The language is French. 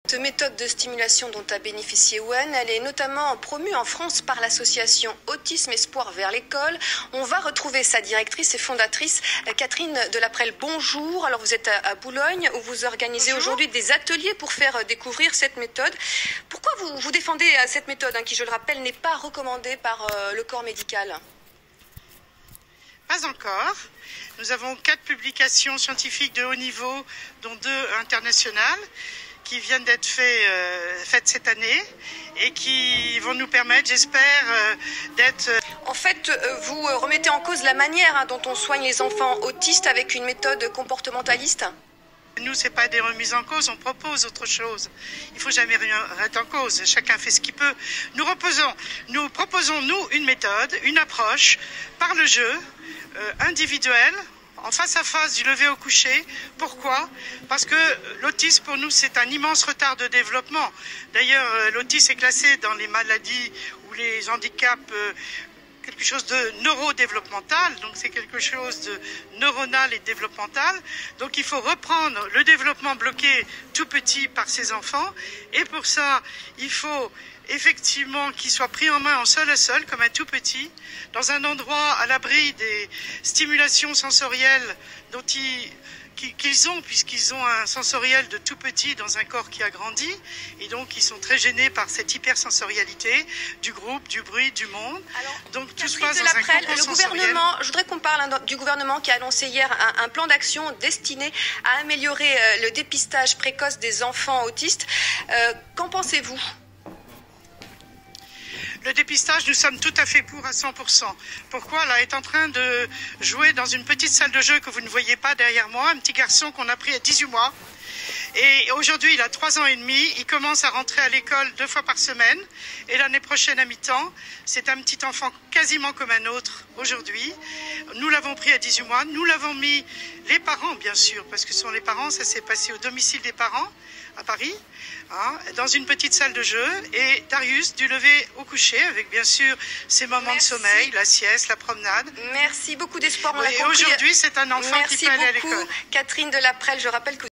Cette méthode de stimulation dont a bénéficié Owen, elle est notamment promue en France par l'association Autisme Espoir vers l'école. On va retrouver sa directrice et fondatrice, Catherine Delaprelle. Bonjour. Alors vous êtes à Boulogne où vous organisez aujourd'hui des ateliers pour faire découvrir cette méthode. Pourquoi vous défendez cette méthode qui, je le rappelle, n'est pas recommandée par le corps médical? Pas encore. Nous avons 4 publications scientifiques de haut niveau, dont 2 internationales, qui viennent d'être faites cette année et qui vont nous permettre, j'espère, d'être... En fait, vous remettez en cause la manière dont on soigne les enfants autistes avec une méthode comportementaliste? Nous, ce n'est pas des remises en cause, on propose autre chose. Il ne faut jamais rien remettre en cause, chacun fait ce qu'il peut. Nous proposons, une méthode, une approche par le jeu, individuelle, en face à face du lever au coucher. Pourquoi? Parce que l'autisme, pour nous, c'est un immense retard de développement. D'ailleurs, l'autisme est classé dans les maladies ou les handicaps, quelque chose de neurodéveloppemental, donc c'est quelque chose de neuronal et développemental. Donc il faut reprendre le développement bloqué tout petit par ces enfants, et pour ça, il faut effectivement qu'ils soient pris en main en sol à sol, comme un tout petit, dans un endroit à l'abri des stimulations sensorielles qu'ils ont, puisqu'ils ont un sensoriel de tout petit dans un corps qui a grandi, et donc ils sont très gênés par cette hypersensorialité du groupe, du bruit, du monde. Alors, donc tout se Catherine passe dans un Delaprelle, cocon le sensoriel. gouvernement, je voudrais qu'on parle du gouvernement qui a annoncé hier un plan d'action destiné à améliorer le dépistage précoce des enfants autistes. Qu'en pensez-vous? Le dépistage, nous sommes tout à fait pour à 100%. Pourquoi? Là, est en train de jouer dans une petite salle de jeu que vous ne voyez pas derrière moi, un petit garçon qu'on a pris à 18 mois. Et aujourd'hui, il a 3 ans et demi, il commence à rentrer à l'école 2 fois par semaine. Et l'année prochaine à mi-temps, c'est un petit enfant quasiment comme un autre aujourd'hui. Nous l'avons pris à 18 mois, nous l'avons mis, les parents bien sûr, parce que ce sont les parents, ça s'est passé au domicile des parents, à Paris, dans une petite salle de jeu, et Darius du lever au coucher, avec bien sûr ses moments de sommeil, la sieste, la promenade. Merci beaucoup d'espoir, on l'a compris. Et aujourd'hui, c'est un enfant qui peut aller à l'école. Merci beaucoup, Catherine Delaprelle. Je rappelle que